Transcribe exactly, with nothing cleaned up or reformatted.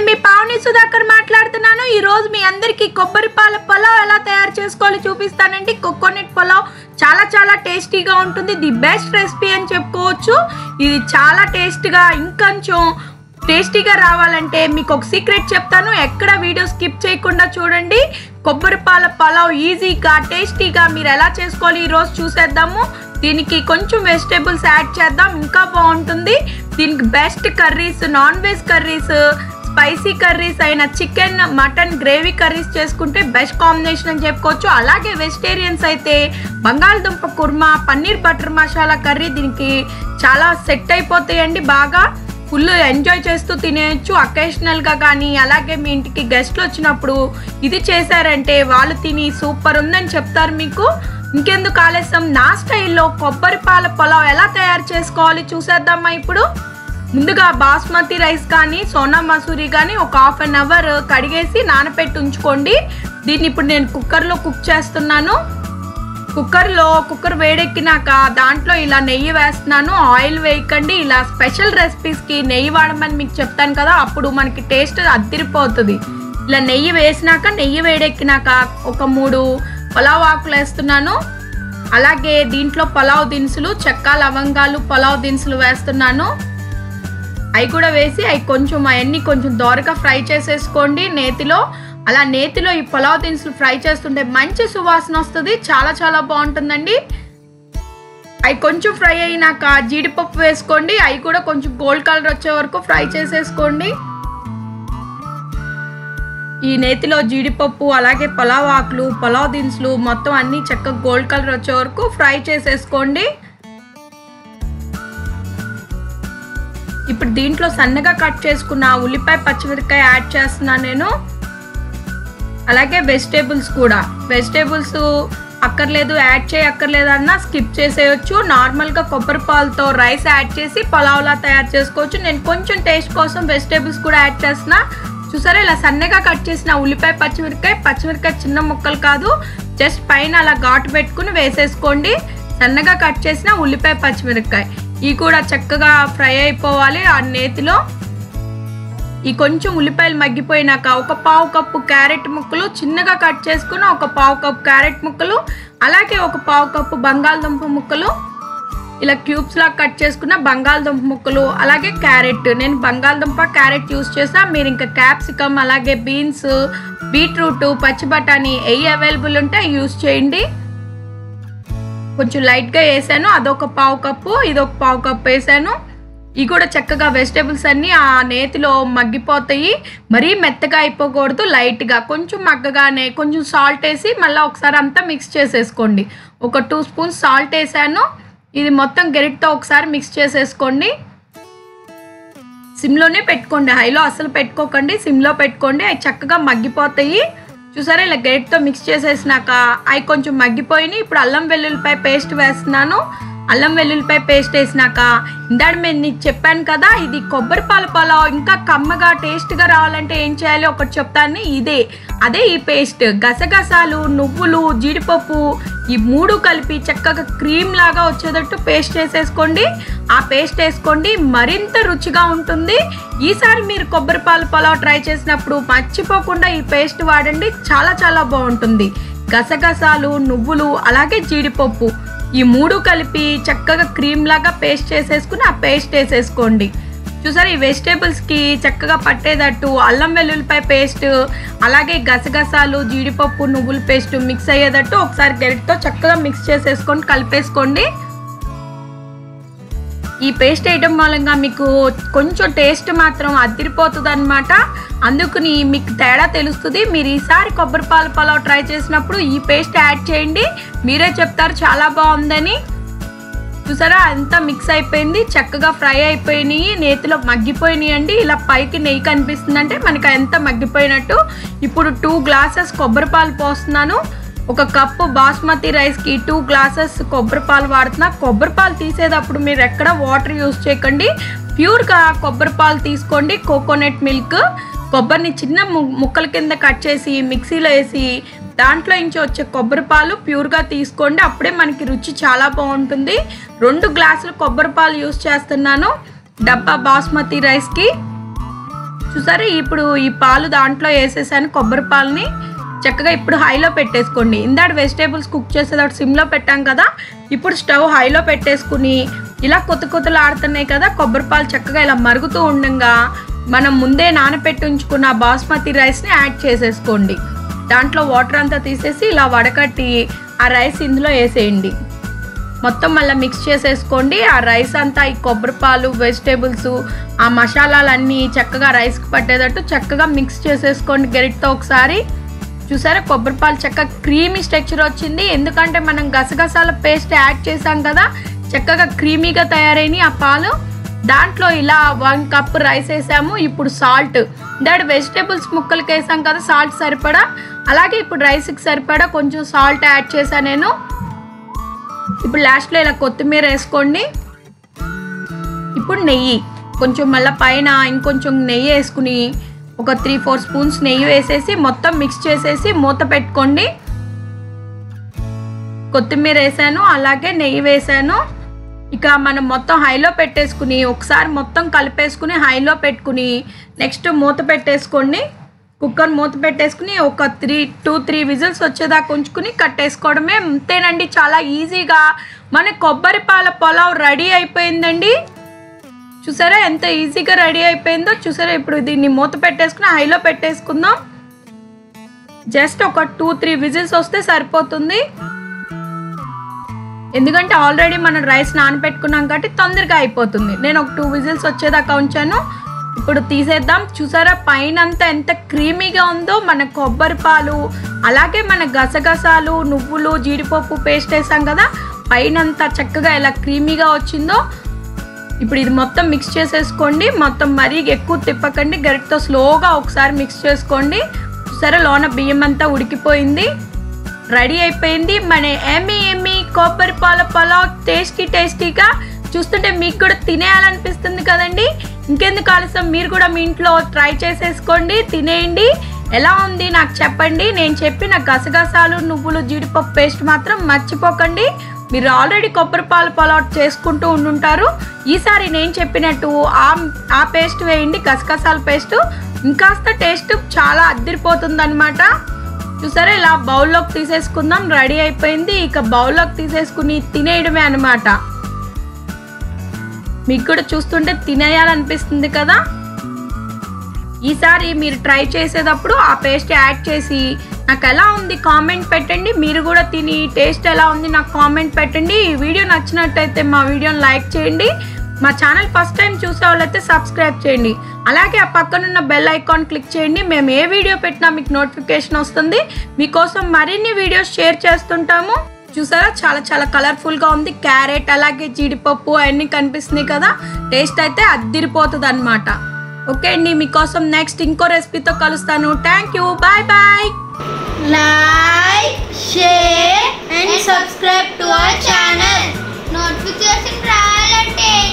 నేను మీ పావని సుధాకర్ మాట్లాడుతున్నాను। ఈ రోజు మీ అందరికీ కొబ్బరి పాల పులావ్ ఎలా తయారు చేసుకోవాలో చూపిస్తానండి। కోకోనట్ పులావ్ చాలా చాలా టేస్టీగా ఉంటుంది। ది బెస్ట్ రెసిపీ అని చెప్పుకోవచ్చు। ఇది చాలా టేస్టీగా ఇంకొంచెం టేస్టీగా రావాలంటే మీకు ఒక సీక్రెట్ చెప్తాను, ఎక్కడ వీడియో స్కిప్ చేయకుండా చూడండి। కొబ్బరి పాల పులావ్ ఈజీగా టేస్టీగా మీరు ఎలా చేసుకోవాలి ఈ రోజు చూసేద్దాము। దీనికి కొంచెం వెజిటేబుల్స్ యాడ్ చేద్దాం, ఇంకా బాగుంటుంది। దీనికి best curries, non veg curries, spicy curries అయిన చికెన్, మటన్, గ్రేవీ కర్రీస్ చేసుకుంటే బెస్ట్ కాంబినేషన్ అని చెప్పుకోవచ్చు। అలాగే వెజిటేరియన్స్ అయితే బంగాళదుంప కుర్మా, పన్నీర్ బటర్ మసాలా కర్రీ దీనికి చాలా సెట్ అయిపోతాయండి। బాగా ఫుల్ ఎంజాయ్ చేస్తూ తినేయచ్చు అకేషనల్గా కానీ, అలాగే మీ ఇంటికి గెస్ట్లు వచ్చినప్పుడు ఇది చేశారంటే వాళ్ళు తిని సూపర్ ఉందని చెప్తారు మీకు। ఇంకెందుకు ఆలస్యం, నా స్టైల్లో కొబ్బరి పాల పులావ్ ఎలా తయారు చేసుకోవాలి చూసేద్దామా। ఇప్పుడు ముందుగా బాస్మతి రైస్ కానీ సోనా మసూరి కానీ ఒక హాఫ్ అన్ అవర్ కడిగేసి నానపెట్టి ఉంచుకోండి। దీన్ని ఇప్పుడు నేను కుక్కర్లో కుక్ చేస్తున్నాను। కుక్కర్లో కుక్కర్ వేడెక్కినాక దాంట్లో ఇలా నెయ్యి వేస్తున్నాను। ఆయిల్ వేయకండి, ఇలా స్పెషల్ రెసిపీస్కి నెయ్యి వాడమని మీకు చెప్తాను కదా, అప్పుడు మనకి టేస్ట్ అద్దిరిపోతుంది। ఇలా నెయ్యి వేసినాక నెయ్యి వేడెక్కినాక ఒక మూడు పులావ్ ఆకులు వేస్తున్నాను। అలాగే దీంట్లో పులావ్ దినుసులు, చెక్క, లవంగాలు, పులావ్ దినుసులు వేస్తున్నాను। అవి కూడా వేసి అవి కొంచెం అవన్నీ కొంచెం దోరగా ఫ్రై చేసేసుకోండి నేతిలో। అలా నేతిలో ఈ పులావ్ దినుసులు ఫ్రై చేస్తుంటే మంచి సువాసన వస్తుంది, చాలా చాలా బాగుంటుందండి। అవి కొంచెం ఫ్రై అయినాక జీడిపప్పు వేసుకోండి, అవి కూడా కొంచెం గోల్డ్ కలర్ వచ్చే వరకు ఫ్రై చేసేసుకోండి। ఈ నేతిలో జీడిపప్పు, అలాగే పులావ్ ఆకులు, పులావ్ దినుసులు మొత్తం అన్నీ చక్కగా గోల్డ్ కలర్ వచ్చే వరకు ఫ్రై చేసేసుకోండి। ఇప్పుడు దీంట్లో సన్నగా కట్ చేసుకున్న ఉల్లిపాయ, పచ్చిమిరపకాయ యాడ్ చేస్తున్నాను నేను। అలాగే వెజిటేబుల్స్ కూడా, వెజిటేబుల్స్ అక్కర్లేదు యాడ్ చేయక్కర్లేదు అన్నా స్కిప్ చేసేయచ్చు। నార్మల్గా కొబ్బరి పాలతో రైస్ యాడ్ చేసి పులావ్లా తయారు చేసుకోవచ్చు। నేను కొంచెం టేస్ట్ కోసం వెజిటేబుల్స్ కూడా యాడ్ చేస్తున్నా। చూసారా, ఇలా సన్నగా కట్ చేసిన ఉల్లిపాయ, పచ్చిమిరపకాయ, పచ్చిమిరపకాయ చిన్న ముక్కలు కాదు, జస్ట్ పైన అలా ఘాటు పెట్టుకుని వేసేసుకోండి। సన్నగా కట్ చేసిన ఉల్లిపాయ, పచ్చిమిరపకాయ ఇవి కూడా చక్కగా ఫ్రై అయిపోవాలి ఆ నేతిలో। ఈ కొంచెం ఉల్లిపాయలు మగ్గిపోయినాక ఒక పావు కప్పు క్యారెట్ ముక్కలు చిన్నగా కట్ చేసుకున్న ఒక పావు కప్పు క్యారెట్ ముక్కలు, అలాగే ఒక పావు కప్పు బంగాళదుంప ముక్కలు, ఇలా క్యూబ్స్ లాగా కట్ చేసుకున్న బంగాళదుంప ముక్కలు, అలాగే క్యారెట్, నేను బంగాళదుంప క్యారెట్ యూస్ చేసా। మీరు ఇంకా క్యాప్సికమ్, అలాగే బీన్స్, బీట్రూట్, పచ్చి బఠానీ ఎవి అవైలబుల్ ఉంటే యూస్ చేయండి। కొంచెం లైట్గా వేసాను, అదొక పావు కప్పు, ఇదొక పావు కప్పు వేసాను। ఇవి కూడా చక్కగా వెజిటేబుల్స్ అన్నీ ఆ నేతిలో మగ్గిపోతాయి, మరీ మెత్తగా అయిపోకూడదు, లైట్గా కొంచెం మగ్గగానే కొంచెం సాల్ట్ వేసి మళ్ళీ ఒకసారి అంతా మిక్స్ చేసేసుకోండి। ఒక టూ స్పూన్స్ సాల్ట్ వేసాను, ఇది మొత్తం గెరిటితో ఒకసారి మిక్స్ చేసేసుకోండి। సిమ్లోనే పెట్టుకోండి, హైలో అసలు పెట్టుకోకండి, సిమ్లో పెట్టుకోండి, అవి చక్కగా మగ్గిపోతాయి। చూసారా, ఇలా గెరిటితో మిక్స్ చేసేసినాక అవి కొంచెం మగ్గిపోయినాయి। ఇప్పుడు అల్లం వెల్లుల్లిపాయ పేస్ట్ వేస్తున్నాను। అల్లం వెల్లుల్లిపాయ పేస్ట్ వేసినాక ఇందాక నేను నీకు చెప్పాను కదా, ఇది కొబ్బరి పాల పులావ్ ఇంకా కమ్మగా టేస్ట్గా రావాలంటే ఏం చేయాలి ఒకటి చెప్తాను, ఇదే అదే ఈ పేస్ట్। గసగసాలు, నువ్వులు, జీడిపప్పు ఈ మూడు కలిపి చక్కగా క్రీమ్ లాగా వచ్చేటట్టు పేస్ట్ వేసేసుకోండి। ఆ పేస్ట్ వేసుకోండి, మరింత రుచిగా ఉంటుంది। ఈసారి మీరు కొబ్బరి పాల పులావ్ ట్రై చేసినప్పుడు మర్చిపోకుండా ఈ పేస్ట్ వాడండి, చాలా చాలా బాగుంటుంది। గసగసాలు, నువ్వులు, అలాగే జీడిపప్పు ఈ మూడు కలిపి చక్కగా క్రీమ్ లాగా పేస్ట్ చేసేసుకుని ఆ పేస్ట్ వేసేసుకోండి। చూసారా, ఈ వెజిటేబుల్స్కి చక్కగా పట్టేటట్టు అల్లం వెల్లుల్లిపాయ పేస్ట్, అలాగే గసగసాలు, జీడిపప్పు, నువ్వుల పేస్ట్ మిక్స్ అయ్యేటట్టు ఒకసారి గరిటతో చక్కగా మిక్స్ చేసేసుకొని కలిపేసుకోండి। ఈ పేస్ట్ వేయడం మూలంగా మీకు కొంచెం టేస్ట్ మాత్రం అదిరిపోతుంది అనమాట, అందుకని మీకు తేడా తెలుస్తుంది। మీరు ఈసారి కొబ్బరి పాల పులావ్ ట్రై చేసినప్పుడు ఈ పేస్ట్ యాడ్ చేయండి, మీరే చెప్తారు చాలా బాగుందని। చూసారా, అంతా మిక్స్ అయిపోయింది, చక్కగా ఫ్రై అయిపోయినాయి, నేతిలో మగ్గిపోయినాయి అండి। ఇలా పైకి నెయ్యి కనిపిస్తుందంటే మనకి ఎంత మగ్గిపోయినట్టు। ఇప్పుడు టూ గ్లాసెస్ కొబ్బరి పాలు పోస్తున్నాను। ఒక కప్పు బాస్మతి రైస్కి టూ గ్లాసెస్ కొబ్బరి పాలు వాడుతున్నా। కొబ్బరి పాలు తీసేటప్పుడు మీరు ఎక్కడ వాటర్ యూస్ చేయకండి, ప్యూర్గా కొబ్బరి పాలు తీసుకోండి। కోకోనట్ మిల్క్, కొబ్బరిని చిన్న ముక్కల కింద కట్ చేసి మిక్సీలో వేసి దాంట్లో నుంచి వచ్చే కొబ్బరి పాలు ప్యూర్గా తీసుకోండి, అప్పుడే మనకి రుచి చాలా బాగుంటుంది। రెండు గ్లాసులు కొబ్బరి పాలు యూస్ చేస్తున్నాను డబ్బా బాస్మతి రైస్కి। చూసారా ఇప్పుడు ఈ పాలు దాంట్లో వేసేసాను, కొబ్బరి పాలని చక్కగా ఇప్పుడు హైలో పెట్టేసుకోండి. ఇందాక వెజిటేబుల్స్ కుక్ చేసేటప్పుడు సిమ్లో పెట్టాం కదా, ఇప్పుడు స్టవ్ హైలో పెట్టేసుకుని ఇలా కొత్త కొత్తలు ఆడుతున్నాయి కదా, కొబ్బరి పాలు చక్కగా ఇలా మరుగుతూ ఉండగా మనం ముందే నానపెట్టి ఉంచుకున్న బాస్మతి రైస్ని యాడ్ చేసేసుకోండి. దాంట్లో వాటర్ అంతా తీసేసి ఇలా వడకట్టి ఆ రైస్ ఇందులో వేసేయండి. మొత్తం మళ్ళీ మిక్స్ చేసేసుకోండి. ఆ రైస్ అంతా ఈ కొబ్బరి పాలు, వెజిటేబుల్స్, ఆ మసాలాలన్నీ చక్కగా రైస్కి పట్టేటట్టు చక్కగా మిక్స్ చేసేసుకోండి గరిటతో ఒకసారి. చూసారా కొబ్బరి పాలు చక్కగా క్రీమీ స్ట్రక్చర్ వచ్చింది, ఎందుకంటే మనం గసగసాల పేస్ట్ యాడ్ చేసాం కదా, చక్కగా క్రీమీగా తయారైన ఆ పాలు. దాంట్లో ఇలా వన్ కప్ రైస్ వేసాము. ఇప్పుడు సాల్ట్, దాని వెజిటేబుల్స్ ముక్కలకి వేసాం కదా సాల్ట్ సరిపడా, అలాగే ఇప్పుడు రైస్కి సరిపడా కొంచెం సాల్ట్ యాడ్ చేశాను నేను. ఇప్పుడు లాస్ట్లో ఇలా కొత్తిమీర వేసుకోండి. ఇప్పుడు నెయ్యి కొంచెం మళ్ళీ పైన ఇంకొంచెం నెయ్యి వేసుకుని ఒక త్రీ ఫోర్ స్పూన్స్ నెయ్యి వేసేసి మొత్తం మిక్స్ చేసేసి మూత పెట్టుకోండి. కొత్తిమీర వేసాను, అలాగే నెయ్యి వేసాను. ఇక మనం మొత్తం హైలో పెట్టేసుకుని ఒకసారి మొత్తం కలిపేసుకుని హైలో పెట్టుకుని నెక్స్ట్ మూత పెట్టేసుకోండి. కుక్కర్ మూత పెట్టేసుకుని ఒక త్రీ టూ త్రీ విజిల్స్ వచ్చేదాకా ఉంచుకుని కట్టేసుకోవడమే. అంతేనండి, చాలా ఈజీగా మన కొబ్బరి పాల పులావ్ రెడీ అయిపోయిందండి. చూసారా ఎంత ఈజీగా రెడీ అయిపోయిందో. చూసారా ఇప్పుడు దీన్ని మూత పెట్టేసుకుని హైలో పెట్టేసుకుందాం. జస్ట్ ఒక టూ త్రీ విజిల్స్ వస్తే సరిపోతుంది, ఎందుకంటే ఆల్రెడీ మనం రైస్ నానబెట్టుకున్నాం కాబట్టి తొందరగా అయిపోతుంది. నేను ఒక టూ విజిల్స్ వచ్చేదాకా ఉంచాను. ఇప్పుడు తీసేద్దాం. చూసారా పైన అంతా ఎంత క్రీమీగా ఉందో. మన కొబ్బరి పాలు, అలాగే మన గసగసాలు, నువ్వులు, జీడిపప్పు పేస్ట్ వేసాం కదా, పైన అంతా చక్కగా ఎలా క్రీమీగా వచ్చిందో. ఇప్పుడు ఇది మొత్తం మిక్స్ చేసేసుకోండి. మొత్తం మరీ ఎక్కువ తిప్పకండి, గరిటతో స్లోగా ఒకసారి మిక్స్ చేసుకోండి. చూసారా లోన బియ్యం అంతా ఉడికిపోయింది, రెడీ అయిపోయింది మన ఎమ్మి ఎమ్మి కొబ్బరి పాల పులావ్. టేస్టీ టేస్టీగా చూస్తుంటే మీకు కూడా తినేయాలనిపిస్తుంది కదండి. ఇంకెందుకు ఆలస్యం, మీరు కూడా మీ ఇంట్లో ట్రై చేసేసుకోండి, తినేయండి. ఎలా ఉంది నాకు చెప్పండి. నేను చెప్పిన గసగసాలు, నువ్వులు, జీడిపప్పు పేస్ట్ మాత్రం మర్చిపోకండి. మీరు ఆల్రెడీ కొబ్బరి పాల పులావ్ చేసుకుంటూ ఉండుంటారు. ఈసారి నేను చెప్పినట్టు ఆ ఆ పేస్ట్ వేయండి, గసగసాల పేస్ట్. ఇంకాస్త టేస్ట్ చాలా అద్దరిపోతుంది అనమాట. చూసారా ఇలా బౌల్లోకి తీసేసుకుందాం. రెడీ అయిపోయింది. ఇక బౌల్లోకి తీసేసుకుని తినేయడమే అనమాట. మీకు కూడా చూస్తుంటే తినేయాలనిపిస్తుంది కదా. ఈసారి మీరు ట్రై చేసేటప్పుడు ఆ పేస్ట్ యాడ్ చేసి నాకు ఎలా ఉంది కామెంట్ పెట్టండి. మీరు కూడా తిని టేస్ట్ ఎలా ఉంది నాకు కామెంట్ పెట్టండి. ఈ వీడియో నచ్చినట్టయితే మా వీడియోని లైక్ చేయండి. మా ఛానల్ ఫస్ట్ టైం చూసే వాళ్ళైతే సబ్స్క్రైబ్ చేయండి. అలాగే ఆ పక్కనున్న బెల్ ఐకాన్ క్లిక్ చేయండి. మేము ఏ వీడియో పెట్టినా మీకు నోటిఫికేషన్ వస్తుంది. మీకోసం మరిన్ని వీడియోస్ షేర్ చేస్తుంటాము. చూసారా చాలా చాలా కలర్ఫుల్గా ఉంది. క్యారెట్ అలాగే జీడిపప్పు అవన్నీ కనిపిస్తున్నాయి కదా. టేస్ట్ అయితే అద్దిరిపోతుంది అనమాట. ఓకే అండి, మీకోసం నెక్స్ట్ ఇంకో రెసిపీతో కలుస్తాను. Thank you, bye bye. Like, share and subscribe to our channel. Notification రావాలంటే